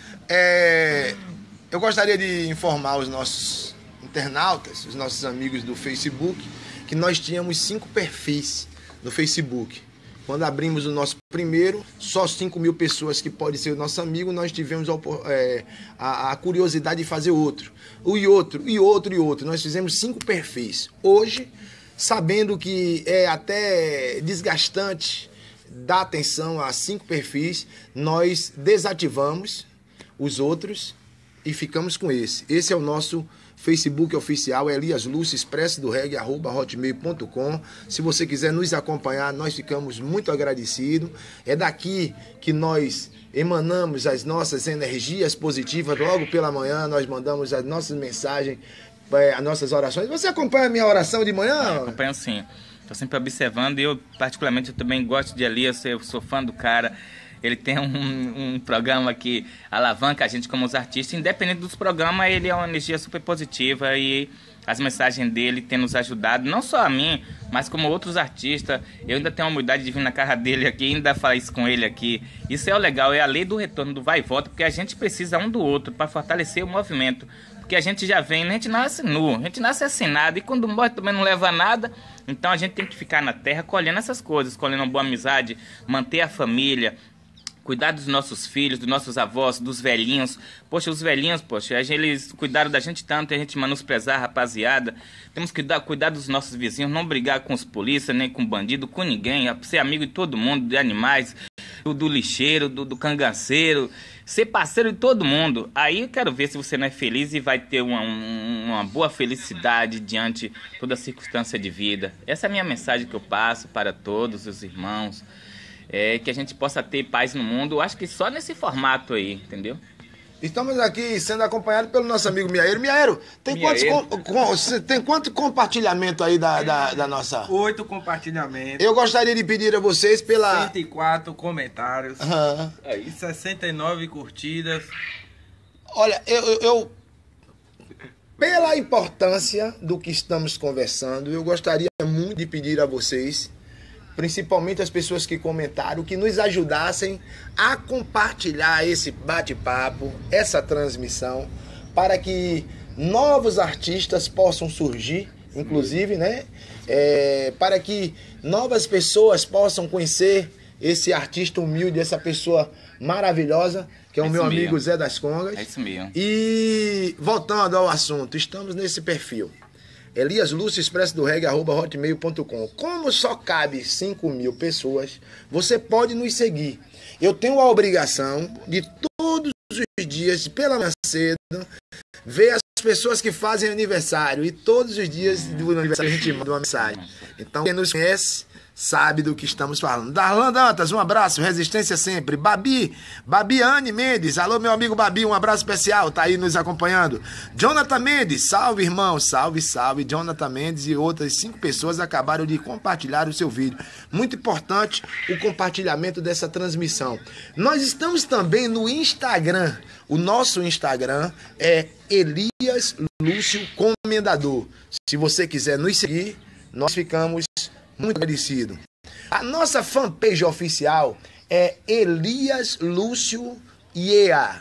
eu gostaria de informar os nossos internautas, os nossos amigos do Facebook, que nós tínhamos 5 perfis no Facebook. Quando abrimos o nosso primeiro, só 5.000 pessoas que podem ser o nosso amigo, nós tivemos a curiosidade de fazer outro. E outro. Nós fizemos 5 perfis. Hoje, sabendo que é até desgastante dar atenção a 5 perfis, nós desativamos os outros e ficamos com esse. Esse é o nosso Facebook oficial, Elias Lúcio, expresso do reggae, @hotmail.com. Se você quiser nos acompanhar, nós ficamos muito agradecidos. É daqui que nós emanamos as nossas energias positivas. Logo pela manhã, nós mandamos as nossas mensagens, as nossas orações. Você acompanha a minha oração de manhã? Acompanho sim. Estou sempre observando e eu, particularmente, eu também gosto de Elias, eu sou fã do cara. Ele tem um programa que alavanca a gente como os artistas. Independente dos programas, ele é uma energia super positiva e as mensagens dele têm nos ajudado, não só a mim, mas como outros artistas. Eu ainda tenho a humildade de vir na casa dele aqui e ainda falar isso com ele aqui. Isso é o legal, é a lei do retorno, do vai e volta, porque a gente precisa um do outro para fortalecer o movimento. Porque a gente já vem, a gente nasce nu, a gente nasce assinado, e quando morre também não leva nada. Então a gente tem que ficar na terra colhendo essas coisas, colhendo uma boa amizade, manter a família, cuidar dos nossos filhos, dos nossos avós, dos velhinhos. Poxa, os velhinhos, poxa, eles cuidaram da gente tanto e a gente menosprezar a rapaziada. Temos que cuidar dos nossos vizinhos, não brigar com os polícias, nem com bandido, com ninguém. Ser amigo de todo mundo, de animais, do lixeiro, do cangaceiro. Ser parceiro de todo mundo. Aí eu quero ver se você não é feliz e vai ter uma boa felicidade diante de toda a circunstância de vida. Essa é a minha mensagem que eu passo para todos os irmãos. Que a gente possa ter paz no mundo, acho que só nesse formato aí, entendeu? Estamos aqui sendo acompanhados pelo nosso amigo Miaeiro. Miaeiro, tem quanto compartilhamento aí da nossa... 8 compartilhamentos. Eu gostaria de pedir a vocês pela... 104 comentários. Uhum. 69 curtidas. Olha, eu pela importância do que estamos conversando, eu gostaria muito de pedir a vocês, principalmente as pessoas que comentaram, que nos ajudassem a compartilhar esse bate-papo, essa transmissão, para que novos artistas possam surgir, inclusive, né? Para que novas pessoas possam conhecer esse artista humilde, essa pessoa maravilhosa, que é o meu amigo Zé das Congas. É isso mesmo. E voltando ao assunto, estamos nesse perfil. Elias Lúcio, expresso do reggae, @hotmail.com. Como só cabe 5.000 pessoas, você pode nos seguir. Eu tenho a obrigação de todos os dias, pela manhã cedo, ver as pessoas que fazem aniversário. E todos os dias do aniversário a gente manda uma mensagem. Então, quem nos conhece sabe do que estamos falando. Darlan Dantas, um abraço, resistência sempre. Babiane Mendes, alô meu amigo Babi, um abraço especial, tá aí nos acompanhando. Jonathan Mendes, salve irmão, salve, salve. Jonathan Mendes e outras 5 pessoas acabaram de compartilhar o seu vídeo. Muito importante o compartilhamento dessa transmissão. Nós estamos também no Instagram. O nosso Instagram é Elias Lúcio Comendador. Se você quiser nos seguir, nós ficamos muito agradecido. A nossa fanpage oficial é Elias Lúcio Yeah,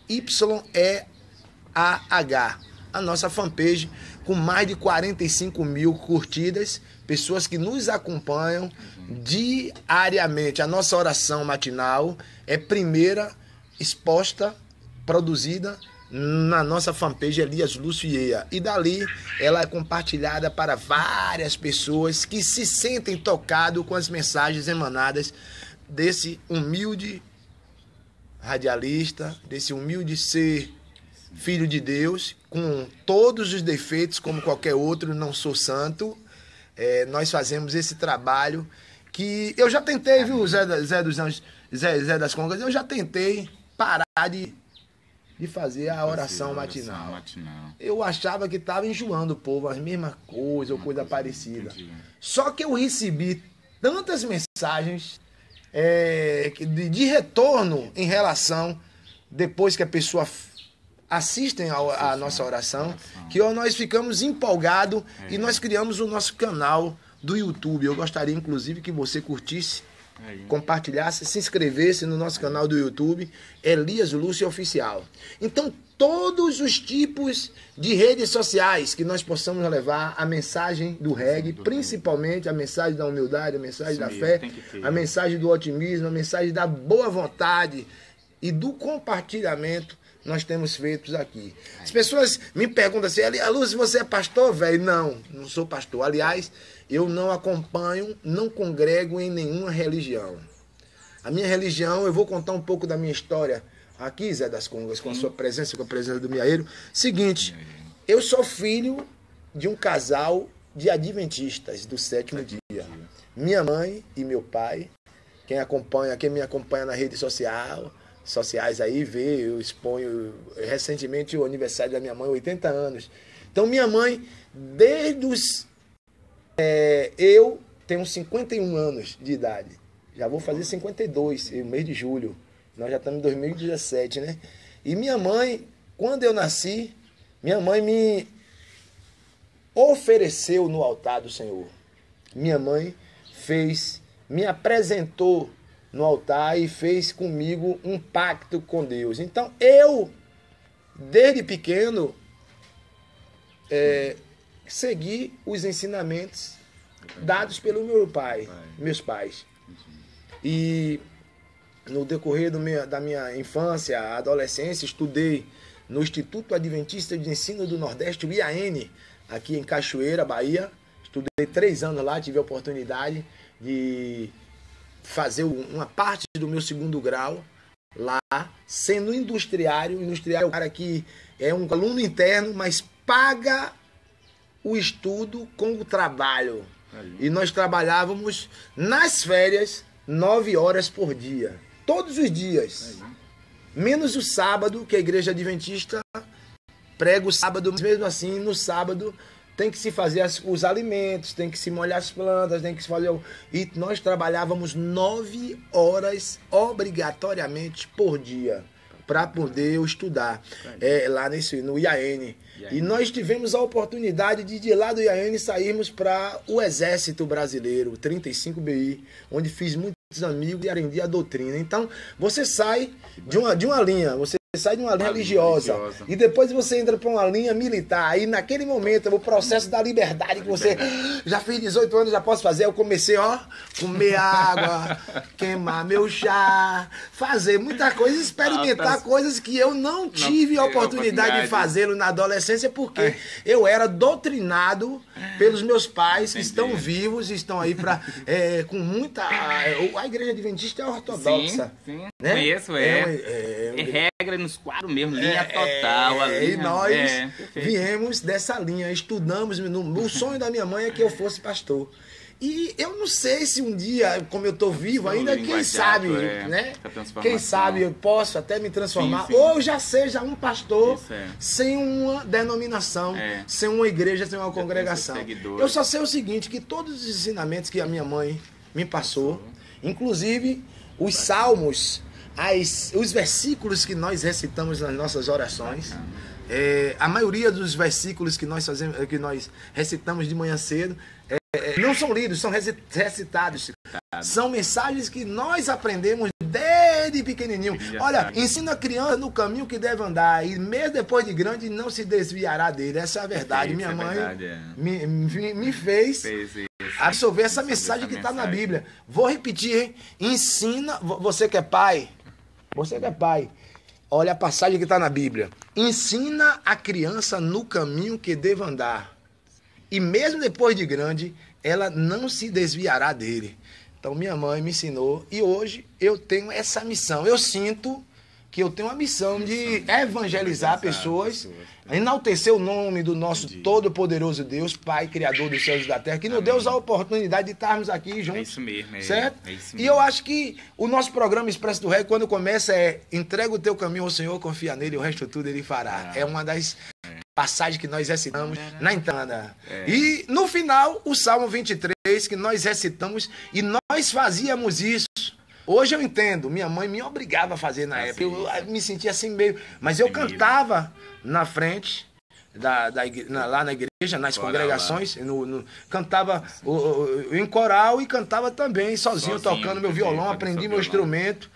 YEAH. A nossa fanpage com mais de 45.000 curtidas, pessoas que nos acompanham diariamente. A nossa oração matinal é primeira exposta, produzida na nossa fanpage Elias Lúcio Yeah. E dali ela é compartilhada para várias pessoas que se sentem tocados com as mensagens emanadas desse humilde radialista, desse humilde ser filho de Deus, com todos os defeitos como qualquer outro, não sou santo. Nós fazemos esse trabalho que eu já tentei, viu, Zé dos Anjos, Zé das Congas, eu já tentei parar de fazer a oração matinal. Eu achava que estava enjoando o povo, as mesmas coisas ou coisa parecida. Só que eu recebi tantas mensagens de retorno em relação, depois que a pessoa assistem a nossa oração, que nós ficamos empolgados e nós criamos o nosso canal do YouTube. Eu gostaria, inclusive, que você curtisse, compartilhasse, se inscrevesse no nosso canal do YouTube, Elias Lúcio Oficial. Então, todos os tipos de redes sociais que nós possamos levar a mensagem do reggae, principalmente a mensagem da humildade, a mensagem da fé, a mensagem do otimismo, a mensagem da boa vontade e do compartilhamento, nós temos feito aqui. As pessoas me perguntam assim, Elias Lúcio, você é pastor, velho? Não sou pastor. Aliás, eu não acompanho, não congrego em nenhuma religião. A minha religião, eu vou contar um pouco da minha história aqui, Zé das Congas, com a sua presença, com a presença do Miaeiro. Seguinte, eu sou filho de um casal de adventistas do 7º dia. Minha mãe e meu pai, quem me acompanha na rede sociais aí, vê, eu exponho recentemente o aniversário da minha mãe, 80 anos. Então minha mãe, desde os... eu tenho 51 anos de idade. Já vou fazer 52 no mês de julho. Nós já estamos em 2017, né? E minha mãe, quando eu nasci, minha mãe ofereceu no altar do Senhor. Minha mãe me apresentou no altar e fez comigo um pacto com Deus. Então eu, desde pequeno, segui os ensinamentos dados pelo meus pais. E no decorrer da minha infância, adolescência, estudei no Instituto Adventista de Ensino do Nordeste, o IAN, aqui em Cachoeira, Bahia. Estudei 3 anos lá, tive a oportunidade de fazer uma parte do meu 2º grau lá, sendo industriário. Industriário é um cara que é um aluno interno, mas paga o estudo com o trabalho. E nós trabalhávamos nas férias 9 horas por dia. Todos os dias. Menos o sábado, que a igreja adventista prega o sábado, mas mesmo assim, no sábado, tem que se fazer os alimentos, tem que se molhar as plantas, tem que se fazer... E nós trabalhávamos 9 horas obrigatoriamente por dia para poder estudar lá no IAN. E nós tivemos a oportunidade de lá do IAN sairmos para o Exército Brasileiro, 35 BI, onde fiz muitos amigos e aprendi a doutrina. Então, você sai de uma linha, você sai de uma linha religiosa e depois você entra para uma linha militar. Aí naquele momento, o processo da liberdade que você já fiz 18 anos, já posso fazer. Eu comecei, comer água, queimar meu chá, fazer muita coisa, experimentar coisas que eu não tive a oportunidade de fazê-lo na adolescência, porque eu era doutrinado pelos meus pais, que estão vivos e estão aí com muita... A igreja adventista é ortodoxa. Sim, né? Conheço, regra nos quadros mesmo, linha total. E nós viemos dessa linha, estudamos. O sonho da minha mãe é que eu fosse pastor. E eu não sei se um dia, como eu estou vivo ainda, quem sabe, né? Quem sabe eu posso até me transformar. Sim. Ou já seja um pastor sem uma denominação, sem uma igreja, sem uma congregação. Eu só sei o seguinte, que todos os ensinamentos que a minha mãe me passou, inclusive os salmos, os versículos que nós recitamos nas nossas orações, a maioria dos versículos que nós recitamos de manhã cedo, não são lidos, são recitados. São mensagens que nós aprendemos desde pequenininho. Olha, ensina a criança no caminho que deve andar, e mesmo depois de grande não se desviará dele. Essa é a verdade. Minha mãe me fez absorver essa mensagem que está na Bíblia. Vou repetir, hein? Ensina, você que é pai, olha a passagem que está na Bíblia. Ensina a criança no caminho que deve andar, e mesmo depois de grande, ela não se desviará dele. Então minha mãe me ensinou, e hoje eu tenho essa missão. Eu sinto que eu tenho a missão de evangelizar pessoas, enaltecer o nome do nosso todo-poderoso Deus, Pai, Criador dos céus e da terra, que nos deu a oportunidade de estarmos aqui juntos. É isso mesmo. Certo? É isso mesmo. E eu acho que o nosso programa Expresso do Reggae, quando começa, entrega o teu caminho ao Senhor, confia nele, o resto tudo ele fará. É uma das passagens que nós recitamos na entrada. E no final, o Salmo 23, que nós recitamos, e nós fazíamos isso. Hoje eu entendo, minha mãe me obrigava a fazer na época, eu me sentia assim meio... Mas eu cantava na frente, lá na igreja, nas congregações, cantava em coral e cantava também sozinho tocando meu violão, aprendi meu instrumento,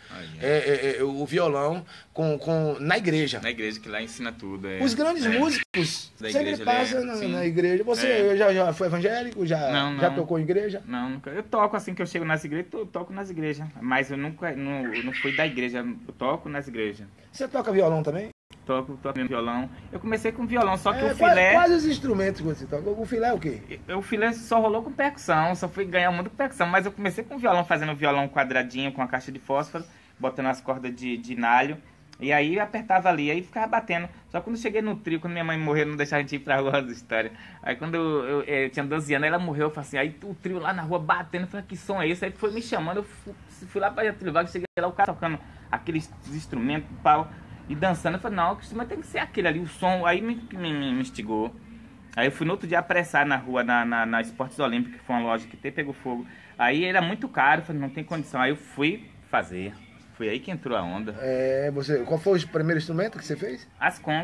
o violão, na igreja. Na igreja, que lá ensina tudo. Os grandes músicos sempre passam na igreja. Você já foi evangélico? Já tocou em igreja? Não, nunca. Eu toco assim que eu chego nas igrejas, eu toco nas igrejas. Mas eu nunca não fui da igreja, eu toco nas igrejas. Você toca violão também? Toco violão. Eu comecei com violão, só que o filé... Quais os instrumentos que você toca? O filé é o quê? O filé só rolou com percussão, só fui ganhar muito com percussão. Mas eu comecei com violão, fazendo violão quadradinho com a caixa de fósforo, botando as cordas de nalho. E aí apertava ali, aí ficava batendo. Só quando eu cheguei no trio, quando minha mãe morreu, não deixava a gente ir pra rua da história. Aí quando eu tinha 12 anos, ela morreu, eu falei assim, aí o trio lá na rua batendo, eu falei, que som é esse? Aí foi me chamando, eu fui lá pra Getúlio Vargas, cheguei lá, o cara tocando aqueles instrumentos, pau, e dançando. Eu falei, não, o instrumento tem que ser aquele ali, o som. Aí me instigou. Aí eu fui no outro dia apressar na rua, na Esportes Olímpicos, que foi uma loja que até pegou fogo. Aí era muito caro, eu falei, não tem condição. Aí eu fui fazer. Foi aí que entrou a onda. Qual foi o primeiro instrumento que você fez? As congas.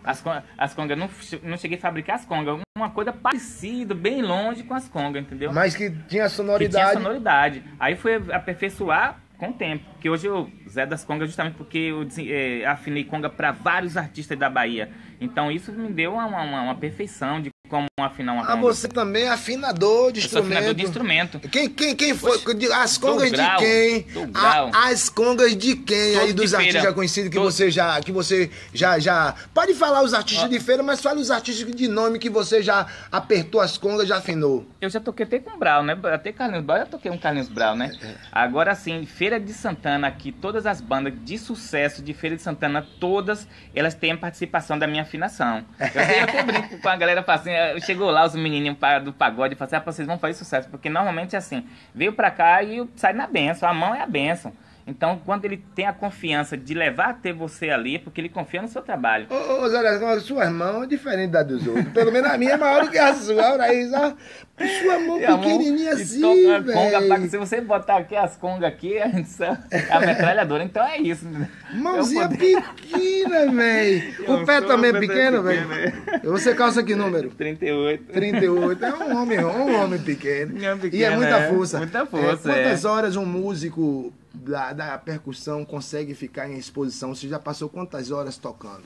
As congas, não cheguei a fabricar as congas. Uma coisa parecida, bem longe com as congas, entendeu? Mas que tinha Que sonoridade. tinha sonoridade. Aí foi aperfeiçoar com o tempo. Porque hoje eu Zé das Congas justamente porque eu afinei conga para vários artistas da Bahia. Então isso me deu uma perfeição de como afinar uma conga. Você também é afinador de Eu sou afinador de instrumento. instrumento. Quem foi? As Dou congas grau, de quem? dou grau. As congas de quem aí Todos dos de artistas feira. já conhecidos que Todos. você já. Pode falar os artistas de feira, mas fale os artistas de nome que você já apertou as congas, já afinou. Eu já toquei até com Brau, né? Até Carlinhos Brau, eu já toquei um Carlinhos Brau, né? Agora sim, Feira de Santana aqui, todas as bandas de sucesso de Feira de Santana, todas elas têm a participação da minha afinação. Eu até brinco com a galera, assim, chegou lá os menininhos do pagode e falam assim, vocês vão fazer sucesso, porque normalmente é assim, veio pra cá e sai na benção, a mão é a benção. Então, quando ele tem a confiança de levar até você ali, é porque ele confia no seu trabalho. Ô Zé das Congas, sua mão é diferente da dos outros. Pelo menos a minha é maior do que a sua. Olha aí, só. Sua mão E a mão pequenininha que assim, toca velho. conga, se você botar aqui as congas aqui, a metralhadora, então é isso. Mãozinha Eu poder- pequena, velho. O Eu pé sou também é uma pequeno, pessoa velho. Você calça que número? 38. 38. É um homem pequeno. É pequeno, E é muita é. força. Muita força, Quantas horas um músico da percussão consegue ficar em exposição? Você já passou quantas horas tocando?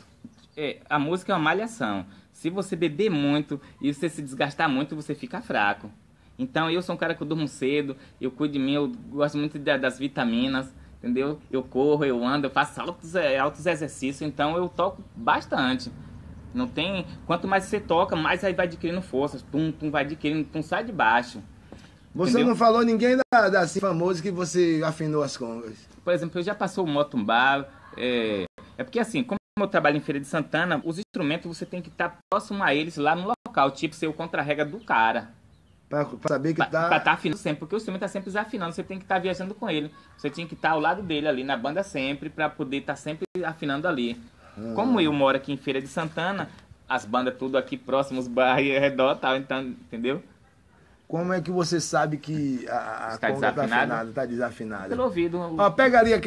A música é uma malhação. Se você beber muito e você se desgastar muito, você fica fraco. Então eu sou um cara que eu durmo cedo, eu cuido de mim, eu gosto muito das vitaminas, entendeu? Eu corro, eu ando, eu faço altos exercícios, então eu toco bastante. Não tem... Quanto mais você toca, mais aí vai adquirindo forças, vai adquirindo, sai de baixo. Você Entendeu? não falou ninguém assim famoso que você afinou as congas. Por exemplo, eu já passou o motumbá, é porque assim, como eu trabalho em Feira de Santana, os instrumentos você tem que estar próximo a eles lá no local, tipo ser o contra-rega do cara. Pra saber que Pra tá... estar afinando sempre, porque o instrumento tá sempre desafinando, você tem que estar viajando com ele. Você tinha que estar ao lado dele ali na banda sempre, pra poder estar sempre afinando ali. Como eu moro aqui em Feira de Santana, as bandas tudo aqui próximos, bairros e redor, tal, então, entendeu? Como é que você sabe que a Está conga tá desafinado? afinada, tá desafinada? Pelo ouvido. Ó, pega ali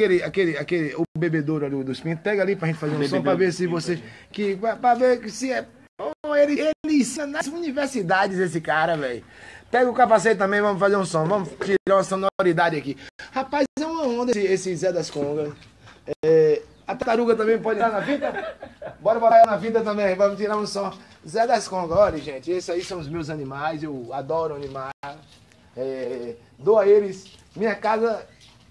o bebedouro ali dos pintos, pega ali pra gente fazer um som pra ver se você... Pra ver se é... Oh, ele ensina nas universidades esse cara, velho. Pega o capacete também, vamos fazer um som. Vamos tirar uma sonoridade aqui. Rapaz, é uma onda esse Zé das Congas. A tartaruga também pode entrar na fita? Bora botar ela na fita também, vamos tirar um som. Zé das Congas, olha, gente, esses aí são os meus animais, eu adoro animais. Dou a eles. Minha casa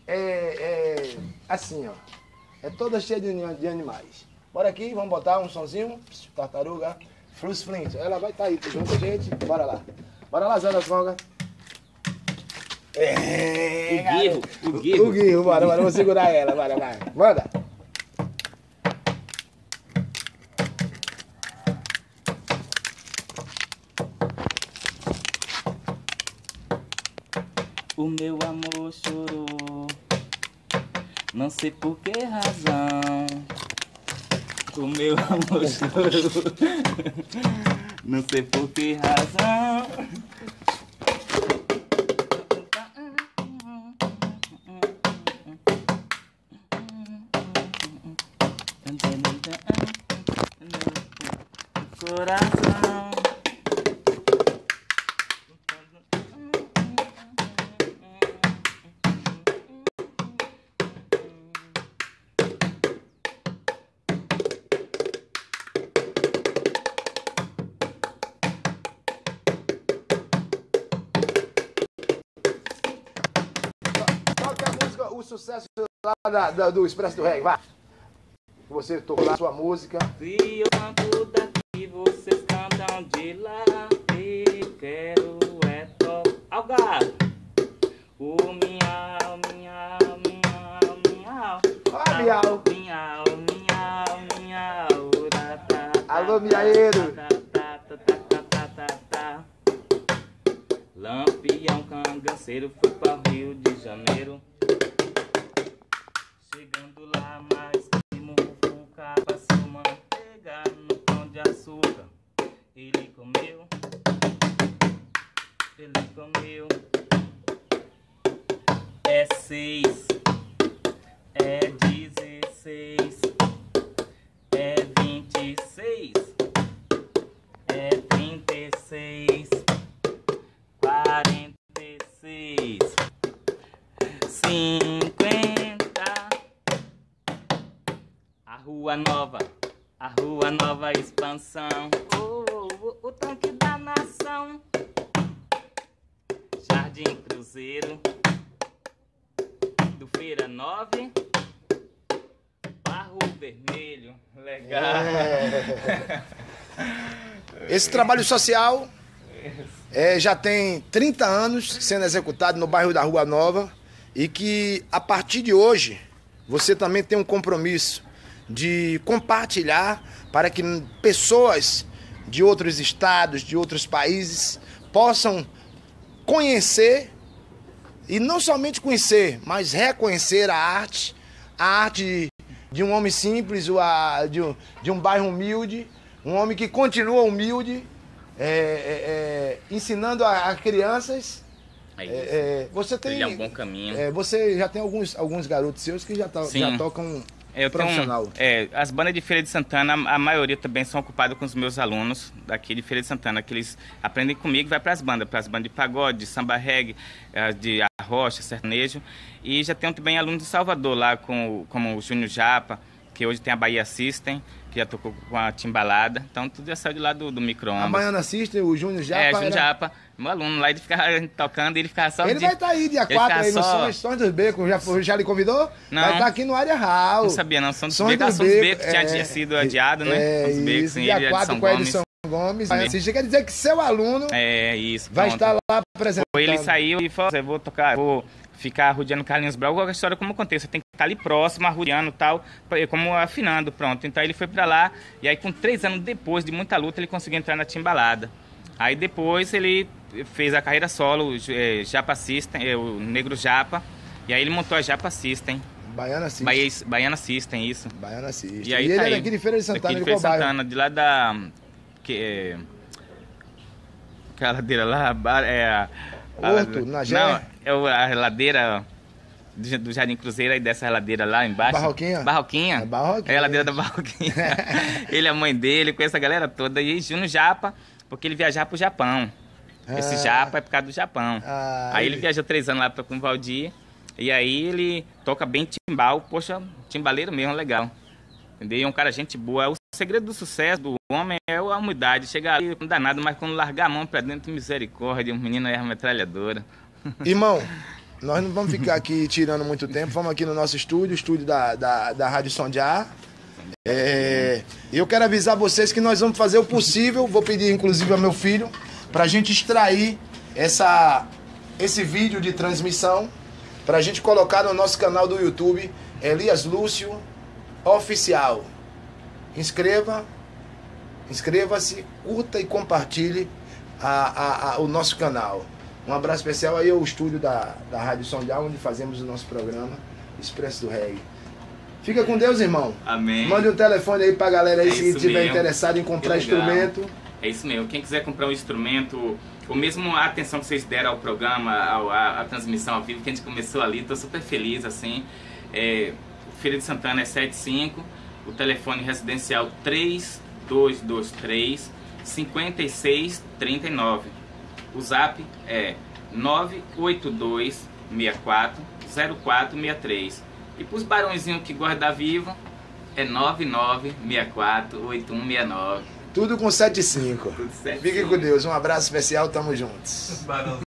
é assim, ó. É toda cheia de animais. Bora aqui, vamos botar um sonzinho. Tartaruga. Flus Flint. Ela vai estar aí junto com a gente. Bora lá. Bora lá, Zé das Congas. O Guirro. O Guirro, bora, vou segurar ela. Bora, vai. Manda. O meu amor chorou, não sei por que razão. O meu amor chorou, não sei por que razão. Coração. Toca a música, o sucesso lá do Expresso do Reggae, vai. Você tocou lá a sua música. Se eu canto daqui, vocês cantam de lá. E quero é tocar. O miau, miau, miau, miau. Ó, miau. Miau, miau, miau. Tá, tá, tá, Alô, miaeiro. tá, tá, tá, tá, tá, tá, tá. Lampião cangaceiro foi para o Rio de Janeiro. Chegando lá, mais que muvuca, passou manteiga no pão de açúcar. Ele comeu. É 6, é 16, é 26. 36. É 36. 46. 50. A Rua Nova Expansão. O tanque da nação. Jardim Cruzeiro. Do Feira 9. Barro Vermelho. Legal. Esse trabalho social já tem 30 anos sendo executado no bairro da Rua Nova e que a partir de hoje você também tem um compromisso de compartilhar para que pessoas de outros estados, de outros países possam conhecer e não somente conhecer, mas reconhecer a arte de um homem simples, de um bairro humilde, um homem que continua humilde, ensinando a crianças. Você tem, ele é um bom caminho. Você já tem alguns garotos seus que já tocam profissional. As bandas de Feira de Santana, a maioria também são ocupadas com os meus alunos daqui de Feira de Santana, que eles aprendem comigo e vai para as bandas de pagode, de samba reggae, de arrocha, sertanejo. E já tenho também alunos de Salvador lá, como o Júnior Japa, que hoje tem a Bahia System, que já tocou com a timbalada. Então tudo já saiu de lá do micro-ondas. A Baiana System, o Júnior Japa. Júnior Japa, meu aluno lá, ele ficava tocando e ele ficava só... Ele vai estar aí dia 4 aí no Sons dos Becos. Já lhe convidou? Não. Vai estar aqui no Área Hall. Não sabia não, Sons dos Becos tinha sido adiado, né? Sons dos Becos, sim, dia 4 com a Edson Gomes. Você quer dizer que seu aluno vai estar lá apresentando. Ele saiu e falou, eu vou tocar, vou ficar rodeando Carlinhos Brau, igual a história como acontece, você tem que estar ali próximo, rodeando e tal, como afinando, pronto. Então ele foi pra lá, e aí com 3 anos depois de muita luta, ele conseguiu entrar na timbalada. Aí depois ele fez a carreira solo, Japa System, o Negro Japa, e aí ele montou a Japa System. Baiana System. Baiana System, isso. Baiana System. E aí ele tá é daqui de Feira de Santana, de Feira de Santana, de lá da... aquela ladeira lá, Horto, na Gé? Não, a ladeira do Jardim Cruzeiro, aí dessa ladeira lá embaixo. Barroquinha? Barroquinha. Barroquinha. É a ladeira da Barroquinha. Ele, a mãe dele, conhece a galera toda. E Júnior Japa, porque ele viajava pro Japão. Esse Japa é por causa do Japão. Aí ele viajou 3 anos lá com o Valdir. E aí ele toca bem timbal. Poxa, timbaleiro mesmo, legal. Entendeu? E é um cara gente boa. O segredo do sucesso do homem é a humildade. Chegar ali, não dá nada, mas quando largar a mão pra dentro, misericórdia, o menino é uma metralhadora. Irmão, nós não vamos ficar aqui tirando muito tempo. Vamos aqui no nosso estúdio da Rádio Som de Ar. Eu quero avisar vocês que nós vamos fazer o possível. Vou pedir, inclusive, ao meu filho, pra gente extrair esse vídeo de transmissão, pra gente colocar no nosso canal do YouTube, Elias Lúcio Oficial. Inscreva-se, curta e compartilhe o nosso canal. Um abraço especial aí ao estúdio da Rádio Som de Ar, onde fazemos o nosso programa Expresso do Reggae. Fica com Deus, irmão. Amém. Mande um telefone aí pra galera aí, se tiver interessado em comprar instrumento. É isso mesmo. Quem quiser comprar um instrumento, ou mesmo a atenção que vocês deram ao programa, a transmissão ao vivo, que a gente começou ali, tô super feliz, assim. Feira de Santana é 75, o telefone residencial 3223 5639. O zap é 982 64 0463. E para os barõezinhos que guardam vivo, é 9964 8169. Tudo com 75. Tudo certo. Fiquem com Deus. Um abraço especial, tamo juntos.